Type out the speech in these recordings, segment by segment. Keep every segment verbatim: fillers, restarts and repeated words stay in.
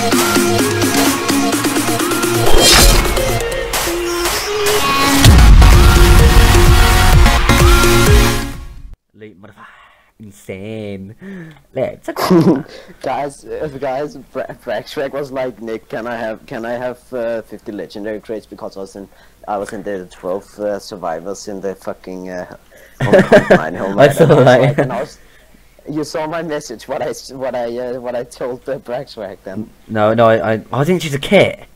Elite modifier. Insane. Let's go. guys, uh, guys, Braxrack was like, Nick, can I have, can I have uh, fifty legendary crates because I was in, I was in the twelve uh, survivors in the fucking. Uh, mine, home, I saw that. Like, and I was, you saw my message. What I, what I, uh, what I told uh, Braxrack then. No, no, I, I, I think she's a kit.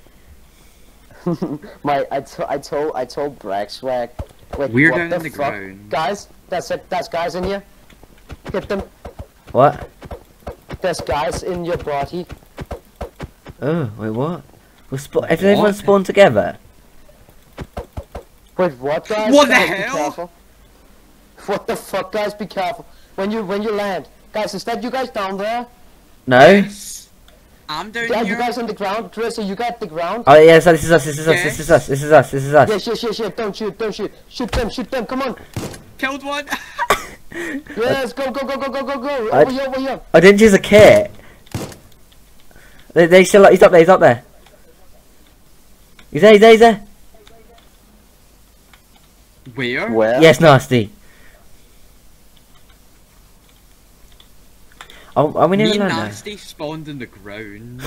my, I, to, I told, I told Braxrack. Wait, We're what down the in the fuck? ground. Guys, that's it. That's guys in here. Hit them. What? There's guys in your body. Oh, wait, what? We'll sp if everyone spawn together. Wait, what, guys? What the guys, hell? Be careful. What the fuck, guys? Be careful when you when you land, guys. Is that you guys down there? No. Yes. I'm down Yeah, here. you guys on the ground. Trisha, you got the ground. Oh yeah, so this is us. This is us. This is us. This is us. This is us. Yes, yes, yes, yes. Don't shoot, don't shoot. Shoot them, shoot them. Come on. Killed one. Yes, go, go, go, go, go, go, go. I- Over here, over here. I didn't choose a kit. They, they still. He's up there. He's up there. He's there. He's there. He's there. Where? Where? Yes, nasty. Oh, are we near Me the and land now? Nasty spawned in the ground.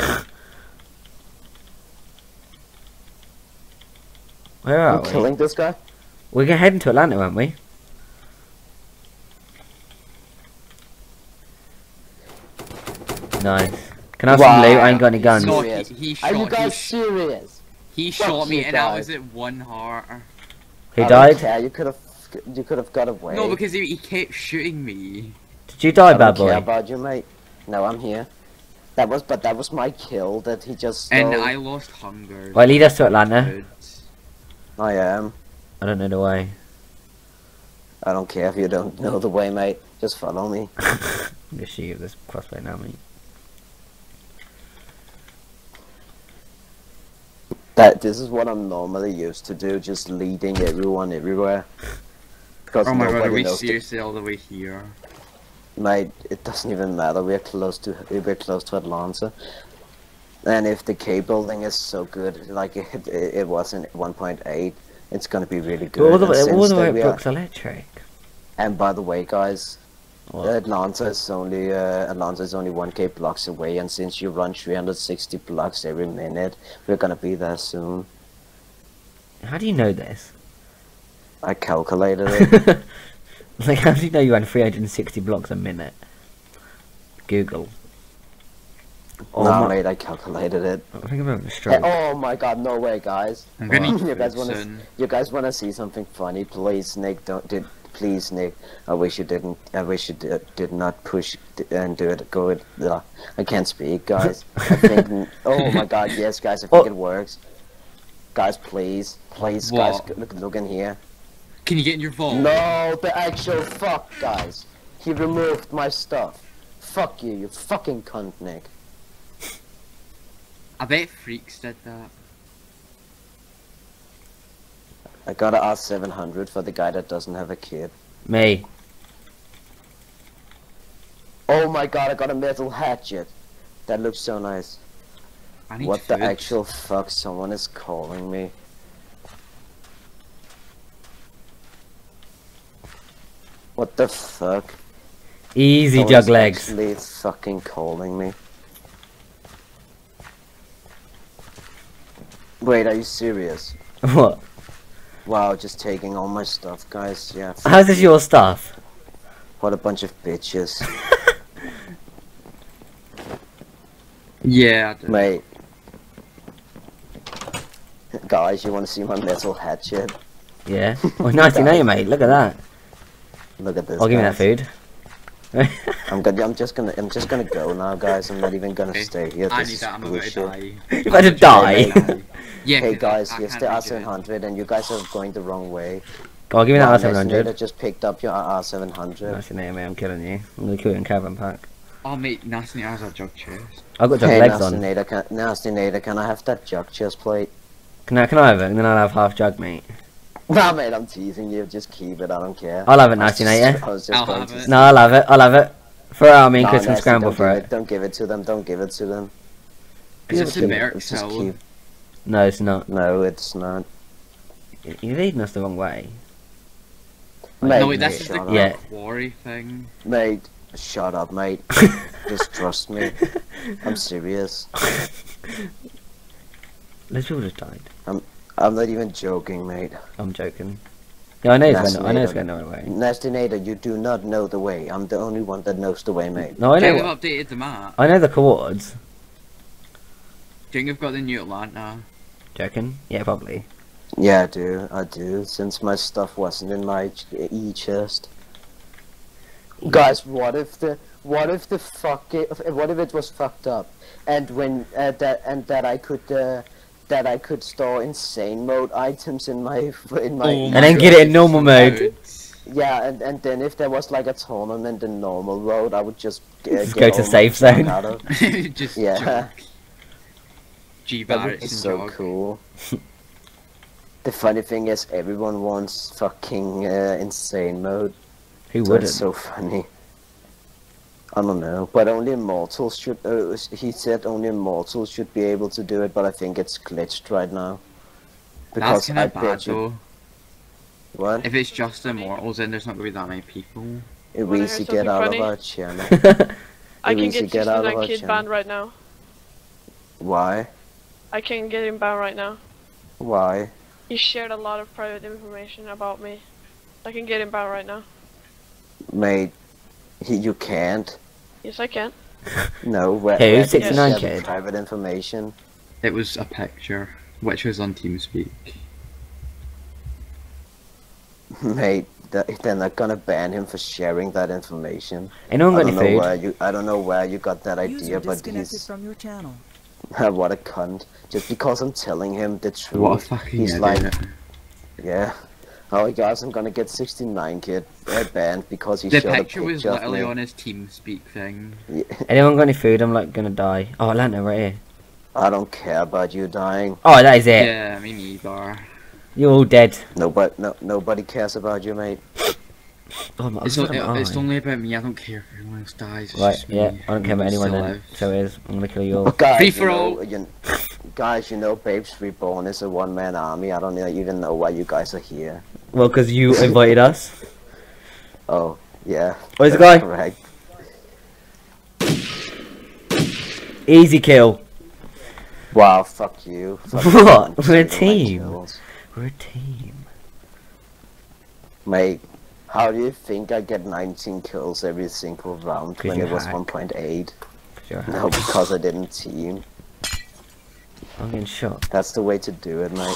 Where are I'm we? killing this guy. We're gonna head into Atlanta, aren't we? Nice. Can I have some Wow. loot? I ain't got any guns. No, Serious? he, he Are shot. you he, guys sh serious? he Fuck shot me, you and I guys. was at one heart. He I don't died? care. You could have, you could have got away. No, because he, he kept shooting me. Did you die, I bad don't care boy? about you, mate. No, I'm here. That was, but that was my kill. That he just. And stole. I lost hunger. Right, lead us to Atlanta. Good. I am. I don't know the way. I don't care if you don't know the way, mate. Just follow me. I'm gonna shoot you with this crossbow now, mate. That this is what I'm normally used to do, just leading everyone everywhere. Because Oh my god, are nobody we knows the- seriously all the way here? Mate, it doesn't even matter. We're close to we're close to Atlanta, and if the K building is so good, like it it was in one point eight, it's gonna be really good. All the And way, all since the way that at we are- Brooks Electric. And by the way, guys, What? Atlanta is only uh, Atlanta is only one K blocks away, and since you run three hundred sixty blocks every minute, we're gonna be there soon. How do you know this? I calculated it. Like, how do you know you ran three hundred sixty blocks a minute? Google. Oh no, my- mate, I calculated it. I think I'm having a Hey, stroke. oh my god, no way, guys. I'm gonna What? eat You guys food wanna, soon. you guys wanna see something funny? Please, Nick, don't did. Please, Nick. I wish you didn't. I wish you did, did not push and do it. Go it. Uh, I can't speak, guys. I think. Oh my god, yes, guys. I think Oh. it works. Guys, please, please, guys, What? look, look in here. Can you get in your vault? No, the actual fuck, guys. He removed my stuff. Fuck you, you fucking cunt, Nick. I bet Freaks did that. I got a R seven hundred for the guy that doesn't have a kid. Me. Oh my god, I got a metal hatchet. That looks so nice. I need What the food. actual fuck? Someone is calling me. What the fuck? Easy, Someone jug is legs. actually fucking calling me. Wait, are you serious? What? Wow, just taking all my stuff, guys. Yeah. fuck How's this you. your stuff? What a bunch of bitches. Yeah, I did. Mate. Guys, you wanna see my metal hatchet? Yeah. Well, nice to know you, mate. Look at that. Look at this. I'll give me that guys. food. I'm gonna. I'm just gonna. I'm just gonna go now, guys. I'm not even gonna Okay. stay here. I This need is that. I'm about to bullshit. die. You're about to I'm die. about to Yeah, Hey 'cause guys, I, I here's can't the read R it. seven hundred, and you guys are going the wrong way. Go on, give me that Wow, R seven Nathaniel hundred. just picked up your R seven hundred. Nice to know you, mate. I'm killing you. I'm gonna kill you in caravan pack. Oh mate, Nasty has a jug chest. I've got jug Hey, legs Nasty on. Nader, can, Nasty Nader, can I have that jug chest plate? Can I, can I have it? And then I'll have half jug, mate. Nah, mate, I'm teasing you. Just keep it. I don't care. I'll have it, I was Nasty just- Nader. I was just I'll going have to it. No, I'll have it. I'll have it. Throw it at me and No, Chris can Nasty, scramble don't for give it. Don't give it to them. Don't give it to them. Is Yeah, this but in then Berks let's just Hill? keep- No, it's not. No, it's not. Y- You're leading us the wrong way. Mate, No, wait, mate, this is the shut Yeah. up. quarry thing. Mate, shut up, mate. Just trust me. I'm serious. Those people just died. I'm not even joking, mate. I'm joking. Yeah, I know it's That's going. I know it's later. going the right way. Nastinator, you do not know the way. I'm the only one that knows the way, mate. No, I Do you know. think What, they've updated the map? I know the coords. Do you think they've got the new Atlanta? Joking? Yeah, probably. Yeah, I do. I do. Since my stuff wasn't in my ch- e chest. Guys, what if the what if the fuck it, what if it was fucked up, and when uh, that and that I could uh, that I could store insane mode items in my in my Oh And my then God, get it in it's normal so mode. good. yeah, and and then if there was like a tournament in normal mode, I would just uh, Just get go to all my safe fuck zone. out of- Just Yeah. joke. G That would Barrett's be and so jog. cool. The funny thing is, everyone wants fucking uh, insane mode. Who So wouldn't? it's so funny. I don't know, but only immortals should. Uh, he said only immortals should be able to do it, but I think it's glitched right now. That's kind I of bad bet you. though. What? If it's just immortals, then there's not gonna be that many people. If Wanna we hear get something out funny? of our channel. I can Easy, get get out of sixty-nine our Kid channel. banned right now. Why? I can get him banned right now. Why? He shared a lot of private information about me. I can get him banned right now. Mate, he, you can't. Yes, I can. No, where, Who? where did you sixty-nine share the Kid? private information. It was a picture, which was on TeamSpeak. Mate, th they're not gonna ban him for sharing that information. Anyone I got any don't know food? where you. I don't know where you got that User idea, but disconnected he's from your channel. what a cunt. Just because I'm telling him the truth, What a fucking he's idiot. like, yeah. Oh, guys, I'm gonna get sixty-nine Kid uh, banned because he The showed picture a was picture of literally me. on his TeamSpeak thing. Yeah, Anyone got any food? I'm like gonna die. Oh, Atlanta right here. I don't care about you dying. Oh, that is it. Yeah, me neither. You're all dead. Nobody, no, nobody cares about you, mate. Oh, my, It's, I've not, got my it's eye. only about me. I don't care if everyone else dies. It's Right, just yeah, me. I don't care about anyone Still then. live. So it is. I'm gonna kill you all. But guys, Free you for know, all. you, guys, you know, Babes Reborn is a one-man army. I don't even know why you guys are here. Well, because you invited us. Oh, yeah. Where's the that's guy? Correct. Easy kill. Wow, fuck you. Fuck What? you. We're a Stealing my team. kills. We're a team. Mate, how do you think I get nineteen kills every single round 'Cause when you it was hack. one point eight? 'Cause you're a No, hack. because I didn't team. I'm getting shot. That's the way to do it, mate.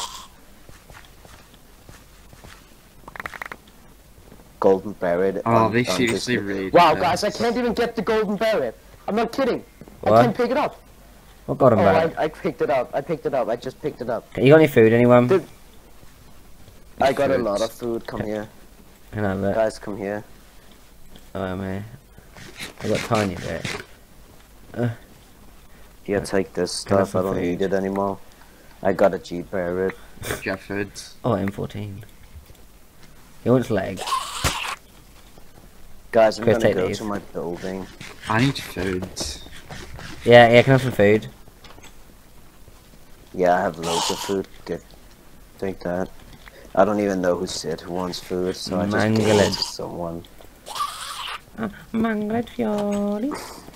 Golden Barret. Oh, on- they on seriously this- really Wow, did guys, I this. can't even get the Golden Barret. I'm not kidding. I What? can't pick it up. What got him Oh, back? I, I picked it up. I picked it up. I just picked it up. You got any food, anyone? Dude. I got a Foods. lot of food. Come here. Can I have it? Guys, come here. Oh, I'm here. I got a tiny bit. Here, take this Can I have stuff. I some don't need food? it anymore. I got a G Barret. Jeff food. Oh, M fourteen. He wants leg. Guys, I'm Chris, gonna take go these. to my building. I need food. Yeah, yeah, can I have some food? Yeah, I have loads of food. Get, take that. I don't even know who said who wants food, so I just gave Mangle it it. to someone. Ah, Manglet fiori.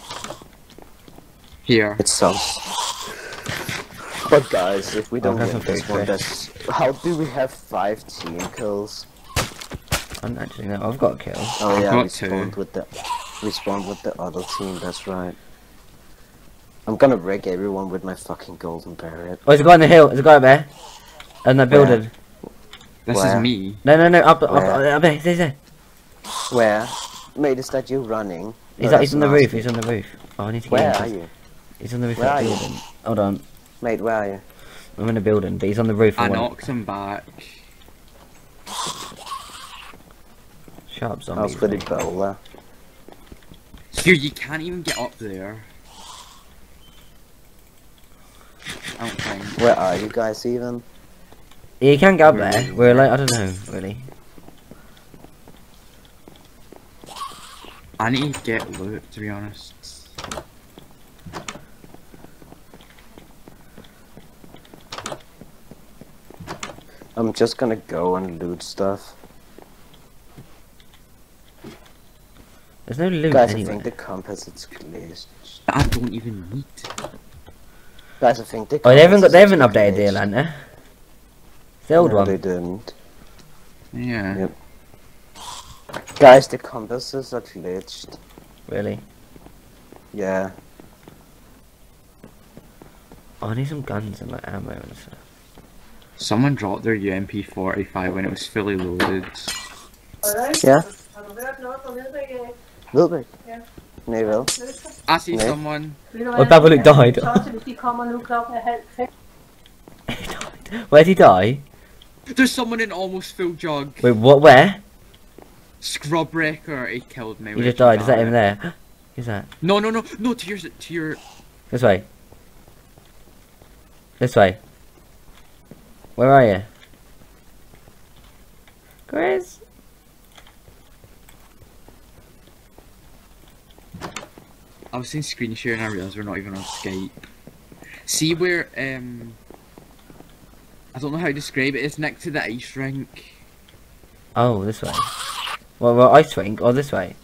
Here. It sounds. But guys, if we I'll don't have win some this food, one, Chris. that's how do we have five team kills? I don't actually know. I've got a kill. Oh I've yeah, got we two. spawned with the we spawned with the other team. That's right. I'm gonna wreck everyone with my fucking Golden Barret. Oh, there's a guy on the hill. There's a guy up there. In the Where? building. This Where? is me. No, no, no. Up, up, Where? up, up there. There, there. Where? Mate, is that you running? He's, No, up, he's that's on the not. roof. He's on the roof. Oh, I need to get Where him. are you? He's on the roof Where of are the you? building. Hold on. Mate, where are you? I'm in a building, but he's on the roof. I of one. knocked him back. Shut up, I zombies. was pretty mate. bowler. Dude, you can't even get up there. I don't think. Where are you guys even? Yeah, you can get up Where there. is he? We're like, I don't know, really. I need to get loot, to be honest. I'm just gonna go and loot stuff. There's no loot Guys, anywhere. I think the compass is glitched. I don't even need to. Guys, I think the Oh, they haven't got. compass They is haven't updated the glitched. Atlanta. It's the old No, one. they didn't. Yeah. Yep. Guys, the compasses are glitched. Really? Yeah. Oh, I need some guns and like ammo and stuff. Someone dropped their U M P forty-five when it was fully loaded. Ja. Wilbert? Ja. Nee, wel. I see Nee. someone. Oh, Babaluke died. Hvis de kommer nu klokken er halv fem. He died. Where'd he die? There's someone in almost full jug. Wait, what? Where? Scrubwrecker, he killed me. He with just a died. Is that him gun. there? Who's that? No, no, no, no. To your, to your. This way. This way. Where are you? Chris? I was saying screen share and I realised we're not even on Skype. See where um. I don't know how to describe it. It's next to the ice rink. Oh, this way. Well, well, ice rink. Oh, this way.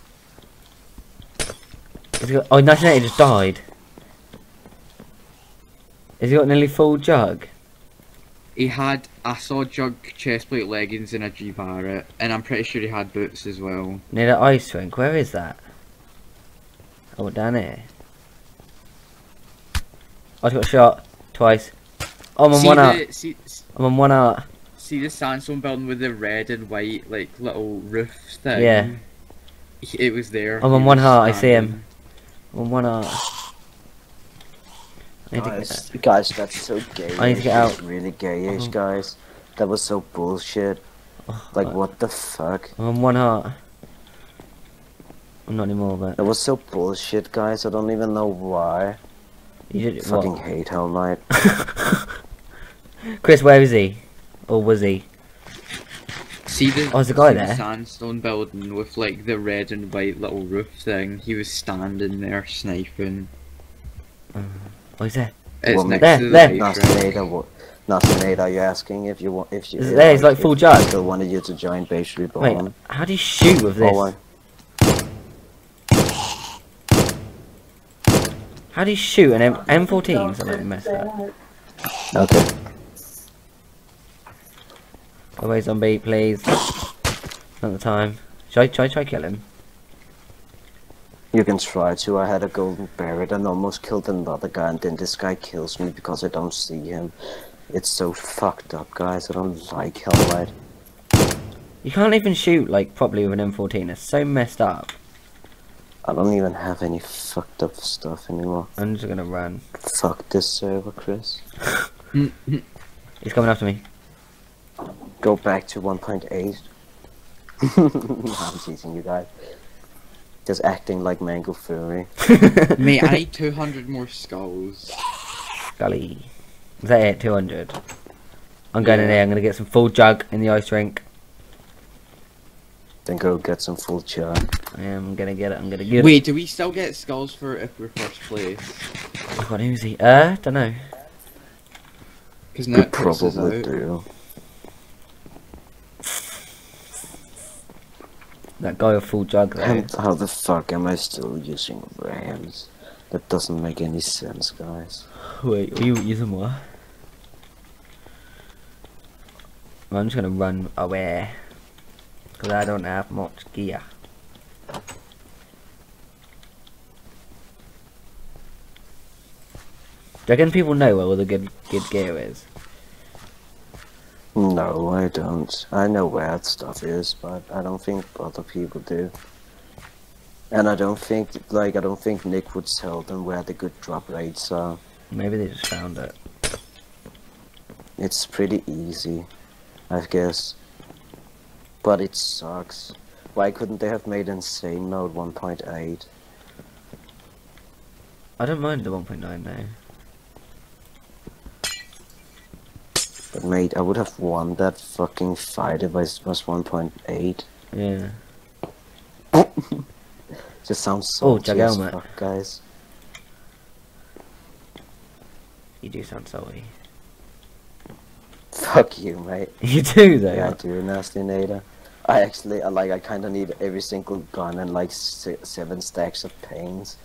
Has he got, oh, nineteen eighty just died. Has he got nearly full jug? He had, I saw jug, chestplate, leggings, and a G Barrett, and I'm pretty sure he had boots as well. Near the ice rink. Where is that? Oh, down here. I just got shot twice. Oh, I'm on see one the, out. See, I'm on one out. see the sandstone building with the red and white like little roof thing? Yeah. It was there. I'm on He one was heart, I see him. standing. I'm on one out. I need to Guys, get, guys, that's so gay. I need to get out. Really gayish, Oh. guys. That was so bullshit. oh, Like, I- what the fuck? I'm on one heart. I'm not anymore, but That was so bullshit, guys. I don't even know why. you did Fucking what? hate Hell Knight. Chris, where is he? Or was he? See the, Oh, there's a guy see the there. sandstone building with like the red and white little roof thing. He was standing there sniping. Oh, he's there. It's Well, next there, to the there. ice Not rink. Nate, what? Not Nate, are you asking if you want if you? Is it if, there? He's like if full jug. Still wanted you to join Base Wait, Reborn. how do you shoot with this? Oh, How do you shoot an M M fourteens? I'm like messed up. okay. Away zombie, please. Not the time. Should I try try kill him? You can try to. I had a golden barret and almost killed another guy, and then this guy kills me because I don't see him. It's so fucked up, guys. I don't like Hell Knight. You can't even shoot like properly with an M fourteen. It's so messed up. I don't even have any fucked up stuff anymore. I'm just gonna run. Fuck this server, Chris. He's coming after me. Go back to one point eight. I'm teasing you guys. Just acting like Mango Fury. Mate, I need two hundred more skulls. Scully. Is that it? two hundred. I'm going in Yeah. there. I'm gonna get some full jug in the ice rink. Then go get some full chug. I am gonna get it. I'm gonna get Wait, do we still get skulls for if we're first place? it. I've got an Uzi. Uh, don't know. Because We now it puts us probably out. do. That guy with full jug though. And how the fuck am I still using Rams? That doesn't make any sense, guys. Wait, are you using what? Well, I'm just gonna run away. Because I don't have much gear. Do you reckon people know where all the good, good gear is? No, I don't. I know where stuff is, but I don't think other people do. And I don't think, like, I don't think Nick would tell them where the good drop rates are. Maybe they just found it. It's pretty easy, I guess. But it sucks. Why couldn't they have made Insane Mode one point eight? I don't mind the one point nine now. But mate, I would have won that fucking fight if I was one point eight. Yeah. Just sounds Oh, salty as Jagelmet. fuck, guys. You do sound salty. Fuck you, mate. You do though. Yeah, I do, Nasty Nader. I actually, I like, I kind of need every single gun and like si seven stacks of pains.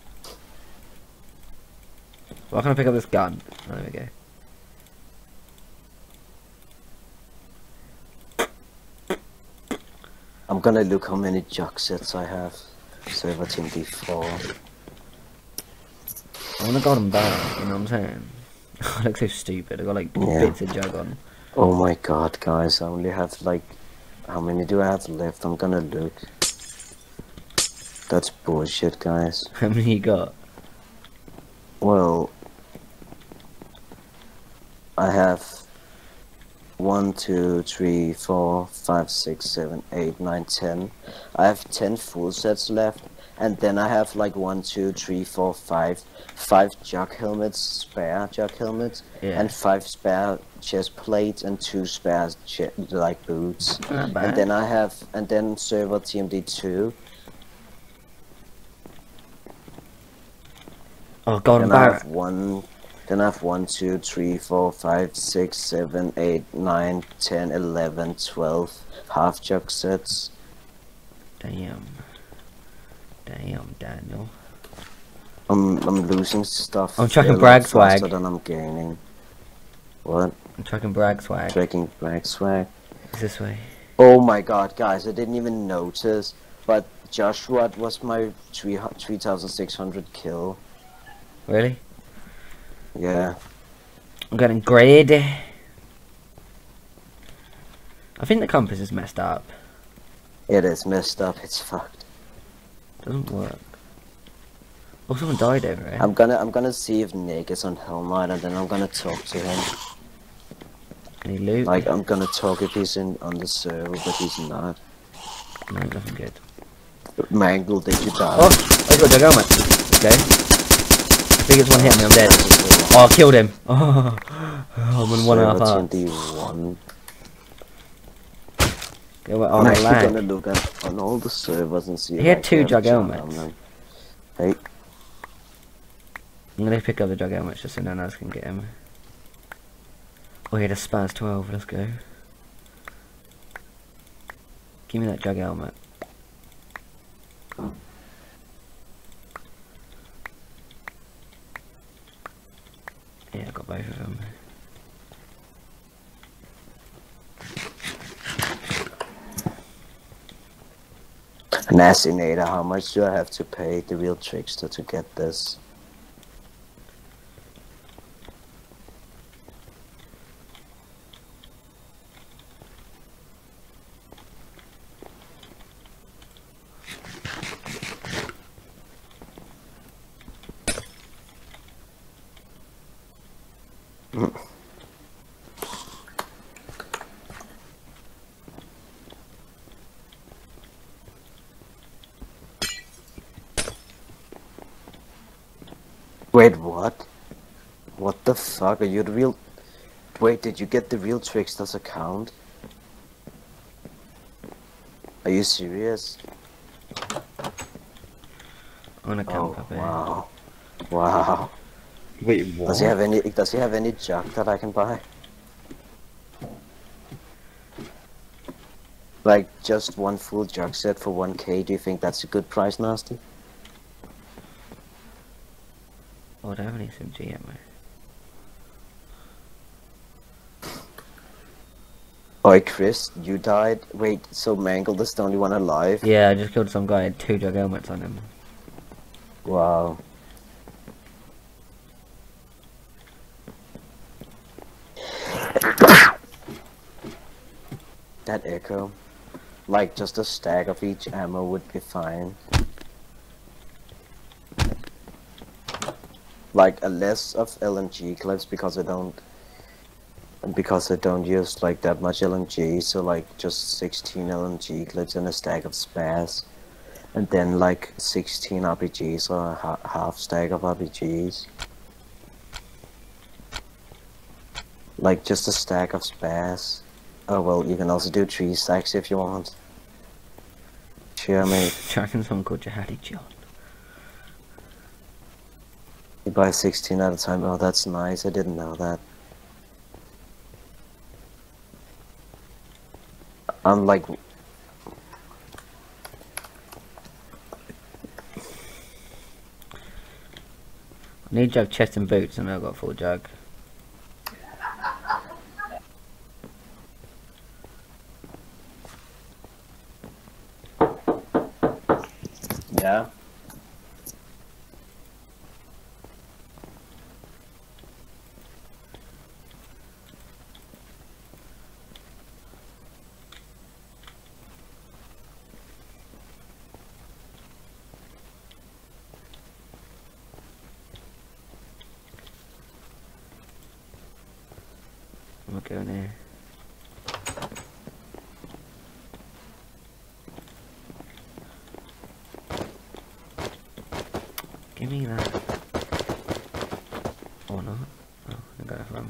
Why can't I pick up this gun? Oh, there we go. I'm gonna look how many jug sets I have. Server team D four. I want a golden barrel, you know what I'm saying? I look so stupid, I got like Yeah. bits of jug on. Oh my god, guys, I only have like, how many do I have left? I'm gonna look. That's bullshit, guys. How many you got? Well, I have one, two, three, four, five, six, seven, eight, nine, ten. I have ten full sets left, and then I have like one, two, three, four, five, five jug helmets, spare jug helmets, Yeah. and five spare chest plates and two spare che like boots. Not bad. And then I have, and then server T M D two. Oh, golden Then I barrel. have one. Then I have one, two, three, four, five, six, seven, eight, nine, ten, eleven, twelve half jug sets. Damn. Damn, Daniel. I'm I'm losing stuff. I'm tracking a lot brag faster swag. than I'm gaining. What? I'm tracking brag swag. Tracking brag swag. It's this way. Oh my god, guys! I didn't even notice, but Joshua was my three three thousand six hundred kill. Really? Yeah. I'm getting greedy. I think the compass is messed up. It is messed up. It's fucked. Doesn't work. Oh, someone died over here. I'm gonna I'm gonna see if Nick is on Hell Knight, and then I'm gonna talk to him. Any loot? Like, I'm gonna talk if he's in on the server, but he's not. No, nothing good. Mangle, did you die? Oh, I got a helmet. Okay. I think it's one hit me, I'm dead. Oh, I killed him. Oh, I'm on one and a half hearts. twenty-one. Go away. Oh, I'm no, actually lag. gonna look at on all the servers and see. He if had I two can jug jump helmets. on them. Hey, I'm gonna pick up the jug helmet just so no one else can get him. Oh, he had a Spaz twelve, let's go. Give me that jug helmet. Yeah, I got both of them. Nasty Nader, how much do I have to pay the real trickster to get this? Wait, what? What the fuck? Are you the real... Wait, did you get the real Trickster's account? Are you serious? I'm gonna Oh, camp up here. wow. Wow. Wait, what? Does he have any, does he have any junk that I can buy? Like, just one full jug set for one K, do you think that's a good price, Nasty? Oh, I don't have any S M G ammo. Oi, Chris, you died? Wait, so Mangled is the only one alive? Yeah, I just killed some guy, had two jug helmets on him. Wow. That echo. Like, just a stack of each ammo would be fine. Like, a less of L M G clips because I don't... Because I don't use, like, that much L M G, so, like, just sixteen L M G clips and a stack of spares. And then, like, sixteen R P Gs or a ha half stack of R P Gs. Like, just a stack of spares. Oh, well, you can also do three stacks if you want. Sure, mate. Tracking someone called Jihadi John. You buy sixteen at a time. Oh, that's nice. I didn't know that. I'm like, I need jug, chest, and boots, and I've got full jug. yeah. I'm going here. Give me that. Or not. Oh, I got it wrong.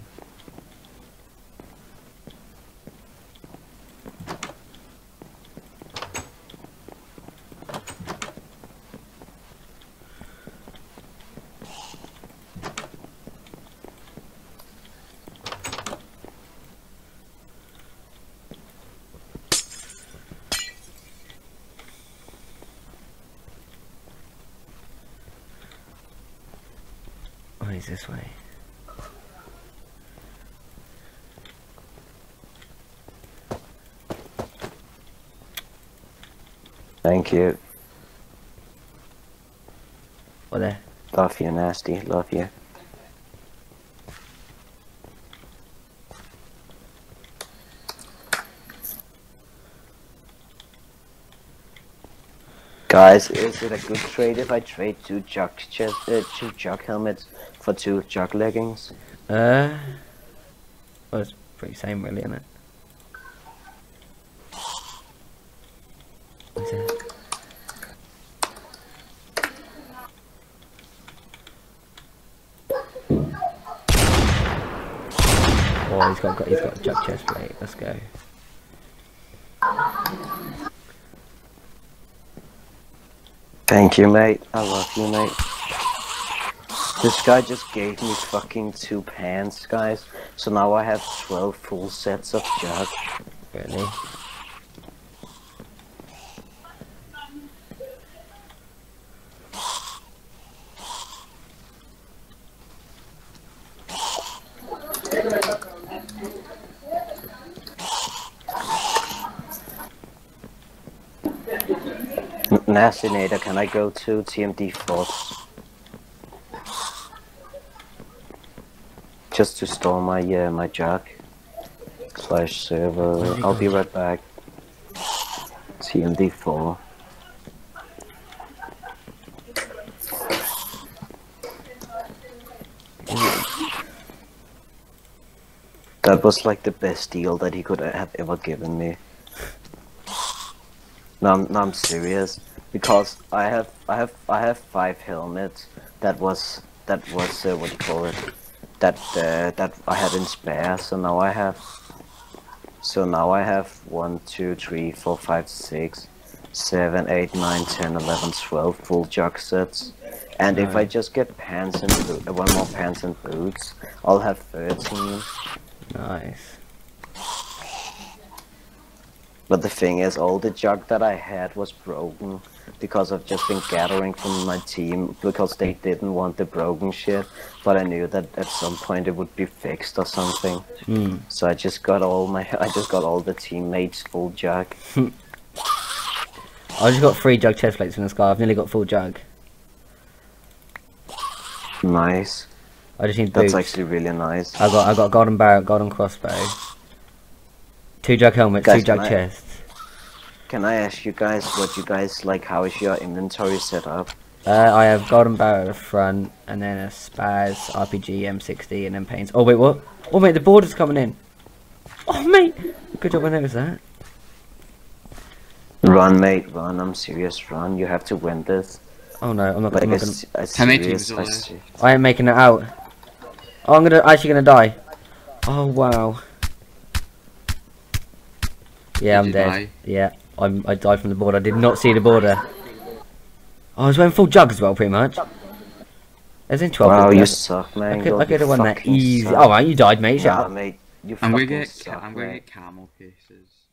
Oh, he's this way. Thank you. What there? Love you, nasty. Love you. Guys, is it a good trade if I trade two jug chest, uh, two jug helmets for two jug leggings? Uh, well, it's pretty same, really, isn't it? What's that? Oh, he's got, got he's got a jug chest plate. Let's go. Thank you, mate. I love you, mate. This guy just gave me fucking two pants, guys. So now I have twelve full sets of jug. Really? Nastinator, can I go to T M D Force? Just to store my uh, my jug slash server. I'll be right back. T M D four. That was like the best deal that he could have ever given me. No, I'm, no, I'm serious. Because I have, I have, I have five helmets. That was, that was, uh, what do you call it? That, uh, that I had in spare. So now I have, so now I have one, two, three, four, five, six, seven, eight, nine, ten, eleven, twelve full jug sets. And if I just get pants and bo one more pants and boots, I'll have thirteen. Nice. But the thing is, all the jug that I had was broken because I've just been gathering from my team because they didn't want the broken shit. But I knew that at some point it would be fixed or something. Mm. So I just got all my, I just got all the teammates full jug. I just got three jug chest plates from this guy. I've nearly got full jug. Nice. I just need That's boots. actually really nice. I got I got golden barrel, golden crossbow, two jug helmets, Guys, two jug can I- chests. Can I ask you guys what you guys like? How is your inventory set up? Uh, I have golden barrel at the front, and then a Spaz, R P G, M sixty, and then paints. Oh wait, what? Oh mate, the border's coming in. Oh mate, good job I noticed that. Run, mate, run. I'm serious, run. You have to win this. Oh no, I'm not, Like, I'm not I gonna. s- I How many serious, teams are I there? se- I ain't making it out. Oh, I'm gonna actually gonna die. Oh wow. Yeah, Did I'm you dead. die? Yeah, I'm. I died from the border. I did not see the border. Oh, I was wearing full jug as well, pretty much. There's in twelve. Wow, people you left. suck, man. I could, Yo, I could have you won that fucking easy. suck. Oh, man, you died, mate. Shut Nah, up. mate, you I'm fucking gonna get, suck, I'm gonna mate. get camel cases.